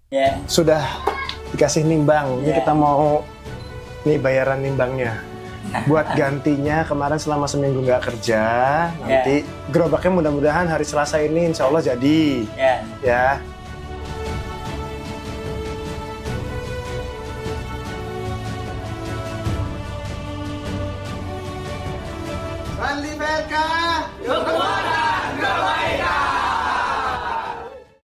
Ya. Sudah dikasih nimbang. Ini kita mau nih bayaran nimbangnya. Buat gantinya kemarin selama seminggu nggak kerja, nanti gerobaknya mudah-mudahan hari Selasa ini insya Allah jadi. Ya.